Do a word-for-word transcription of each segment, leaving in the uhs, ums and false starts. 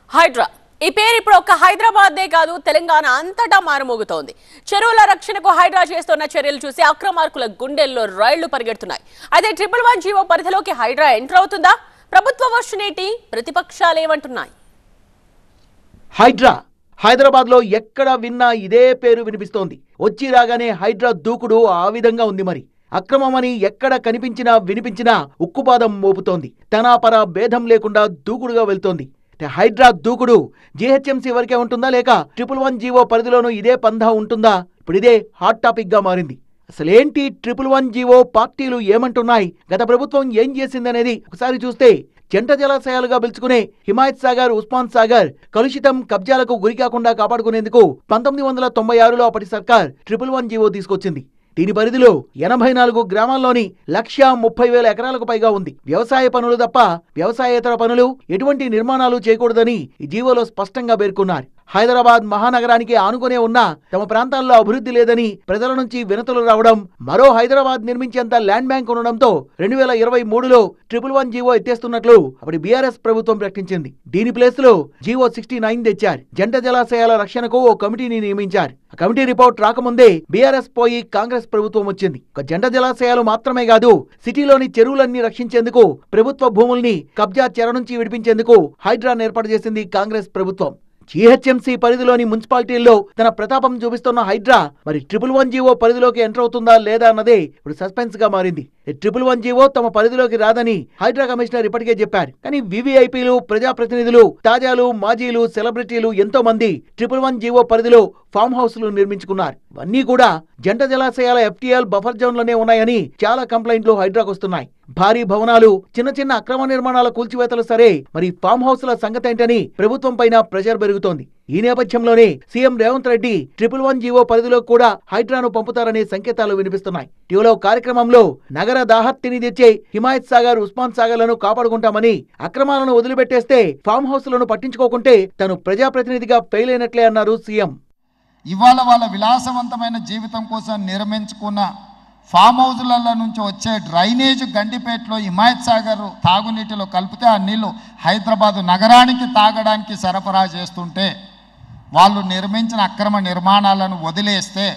హైడ్రా ఈ పేరు ఇప్పుడు ఒక హైదరాబాద్దే కాదు తెలంగాణ అంతటా మారుమోగుతోంది. చెరువుల రక్షణకు హైడ్రా చేస్తున్న చర్యలు చూసి అక్రమార్కుల గుండెల్లో రైళ్లు పరిగెడుతున్నాయి. అదే ట్రిపుల్ వన్ జీవో పరిధిలోకి హైడ్రా ఎంటర్ అవుతుందా? ప్రభుత్వ వర్షనేటి ప్రతిపక్షాలేమంటున్నాయి? హైడ్రా హైదరాబాద్ లో ఎక్కడ విన్నా ఇదే పేరు వినిపిస్తోంది. వచ్చి రాగానే హైడ్రా దూకుడు ఆ విధంగా ఉంది. మరి అక్రమమని ఎక్కడ కనిపించినా వినిపించినా ఉక్కుపాదం మోపుతోంది. తనాపర భేదం లేకుండా దూకుడుగా వెళ్తోంది. హైడ్రా దూకుడు జీహెచ్ఎంసీ వరకే ఉంటుందా, లేక ట్రిపుల్ వన్ జీవో పరిధిలోనూ ఇదే పందా ఉంటుందా? ఇప్పుడు ఇదే హాట్ టాపిక్ గా మారింది. అసలేంటి ట్రిపుల్ వన్ జీవో? పార్టీలు ఏమంటున్నాయి? గత ప్రభుత్వం ఏం చేసిందనేది ఒకసారి చూస్తే, జంట జలాశయాలుగా పిలుచుకునే హిమాయత్ సాగర్, ఉస్మాన్ సాగర్ కలుషితం, కబ్జాలకు గురికాకుండా కాపాడుకునేందుకు పంతొమ్మిది వందల తొంభై ఆరులో అప్పటి సర్కార్ ట్రిపుల్ వన్ జీవో తీసుకొచ్చింది. దీని పరిధిలో ఎనభై నాలుగు గ్రామాల్లోని లక్ష ముప్పై వేల ఎకరాలకు పైగా ఉంది. వ్యవసాయ పనులు తప్ప వ్యవసాయేతర పనులు, ఎటువంటి నిర్మాణాలు చేయకూడదని ఈ జీవోలో స్పష్టంగా పేర్కొన్నారు. హైదరాబాద్ మహానగరానికి ఆనుకునే ఉన్న తమ ప్రాంతాల్లో అభివృద్ధి లేదని ప్రజల నుంచి వినతులు రావడం, మరో హైదరాబాద్ నిర్మించేంత ల్యాండ్ బ్యాంక్ ఉండడంతో రెండు వేల ఇరవై మూడులో ట్రిపుల్ వన్ జీవో ఎత్తేస్తున్నట్లు అప్పటి బీఆర్ఎస్ ప్రభుత్వం ప్రకటించింది. దీని ప్లేస్ లో జీవో సిక్స్టీ నైన్ తెచ్చారు. జంట జలాశయాల రక్షణకు ఓ కమిటీని నియమించారు. ఆ కమిటీ రిపోర్ట్ రాకముందే బీఆర్ఎస్ పోయి కాంగ్రెస్ ప్రభుత్వం వచ్చింది. ఒక జంట జలాశయాలు మాత్రమే కాదు, సిటీలోని చెరువులన్నీ రక్షించేందుకు, ప్రభుత్వ భూముల్ని కబ్జా చెర నుంచి విడిపించేందుకు హైడ్రాను ఏర్పాటు చేసింది కాంగ్రెస్ ప్రభుత్వం. జీహెచ్ఎంసీ పరిధిలోని మున్సిపాలిటీల్లో తన ప్రతాపం చూపిస్తున్న హైడ్రా మరి ట్రిపుల్ వన్ జీవో పరిధిలోకి ఎంటర్ అవుతుందా లేదా అన్నదే ఇప్పుడు సస్పెన్స్ గా మారింది. ట్రిపుల్ వన్ జీవో తమ పరిధిలోకి రాదని హైడ్రా కమిషనర్ ఇప్పటికే చెప్పారు. కానీ వివిఐపీలు, ప్రజాప్రతినిధులు, తాజాలు, మాజీలు, సెలబ్రిటీలు ఎంతో మంది ట్రిపుల్ వన్ జీవో పరిధిలో ఫామ్ హౌస్లు నిర్మించుకున్నారు. ఇవన్నీ కూడా జంట జలాశయాల ఎఫ్టీఎల్ బఫర్ జోన్లోనే ఉన్నాయని చాలా కంప్లైంట్లు హైడ్రాకు వస్తున్నాయి. భారీ భవనాలు, చిన్న చిన్న అక్రమ నిర్మాణాల కూల్చివేతలు సరే, మరి ఫామ్ హౌస్ల సంగతేంటని ప్రభుత్వం పైన ప్రెషర్ పెరుగుతోంది. ఈ నేపథ్యంలోనే CM Revanth Reddy triple one GO పరిధిలో కూడా హైడ్రాను పంపుతారనే సంకేతాలు వినిపిస్తున్నాయి. టీవీలో కార్యక్రమంలో నగర దాహత్తిని తెచ్చే హిమాయత్ సాగర్, ఉస్మాన్ సాగర్లను కాపాడుకుంటామని, అక్రమాలను వదిలిపెట్టేస్తే ఫామ్ హౌస్లను పట్టించుకోకుంటే తను ప్రజాప్రతినిధిగా ఫెయిల్ అయినట్లే అన్నారు సీఎం. ఇవాళ వాళ్ళ విలాసవంతమైన జీవితం కోసం నిర్మించుకున్న ఫామ్ హౌజులలో నుంచి వచ్చే డ్రైనేజ్ గండిపేటలో హిమాయత్ సాగర్ తాగునీటిలో కలిపితే ఆ నీళ్లు హైదరాబాదు నగరానికి తాగడానికి సరఫరా చేస్తుంటే, వాళ్ళు నిర్మించిన అక్రమ నిర్మాణాలను వదిలేస్తే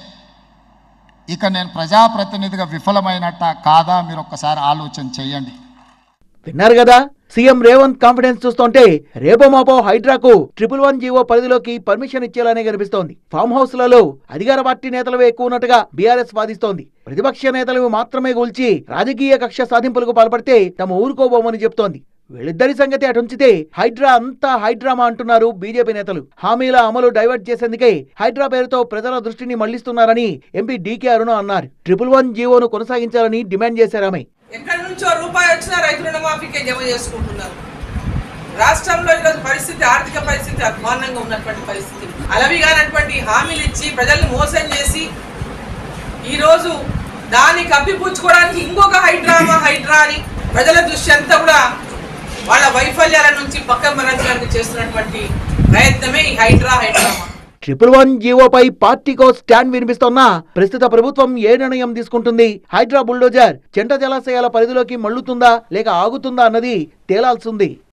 ఇక నేను ప్రజాప్రతినిధిగా విఫలమైనట్ట కాదా? మీరు ఒక్కసారి ఆలోచన చేయండి. విన్నారు కదా, సీఎం రేవంత్ కాన్ఫిడెన్స్ చూస్తుంటే రేపో మాపో హైడ్రాకు ట్రిపుల్ వన్ జీవో పరిధిలోకి పర్మిషన్ ఇచ్చేలానే కనిపిస్తోంది. ఫామ్ హౌస్లలో అధికార పార్టీ నేతలవే ఎక్కువ ఉన్నట్టుగా బీఆర్ఎస్ వాదిస్తోంది. ప్రతిపక్ష నేతలు మాత్రమే గూల్చి రాజకీయ కక్ష సాధింపులకు పాల్పడితే తమ ఊరుకోబోమని చెప్తోంది. వీళ్ళిద్దరి సంగతి అటుంచితే హైడ్రా అంతా హైడ్రామా అంటున్నారు బీజేపీ నేతలు. హామీల అమలు డైవర్ట్ చేసేందుకే హైడ్రా పేరుతో ప్రజల దృష్టిని మళ్లిస్తున్నారని ఎంపీ డీకే అరుణ అన్నారు. ట్రిపుల్ వన్ జీవోను కొనసాగించాలని డిమాండ్ చేశారామె. ఎక్కడి నుంచో రూపాయి వచ్చినా రైతు రుణమాఫీకే జమ చేసుకుంటున్నారు. రాష్ట్రంలో ఈరోజు పరిస్థితి, ఆర్థిక పరిస్థితి అధ్వాన్నంగా ఉన్నటువంటి పరిస్థితి. అలవిగానటువంటి హామీలు ఇచ్చి ప్రజల్ని మోసం చేసి ఈరోజు దాన్ని కప్పిపుచ్చుకోవడానికి ఇంకొక హైడ్రామా హైడ్రా అని ప్రజల దృష్టి అంతా కూడా వాళ్ళ వైఫల్యాల నుంచి పక్కన మరల్చడానికి చేస్తున్నటువంటి ప్రయత్నమే ఈ హైడ్రా హైడ్రామా. ట్రిపుల్ వన్ జీవోపై పార్టీకో స్టాండ్ వినిపిస్తోన్నా ప్రస్తుత ప్రభుత్వం ఏ నిర్ణయం తీసుకుంటుంది? హైడ్రా బుల్డోజర్ జంట జలాశయాల పరిధిలోకి మళ్లుతుందా లేక ఆగుతుందా అన్నది తేలాల్సింది.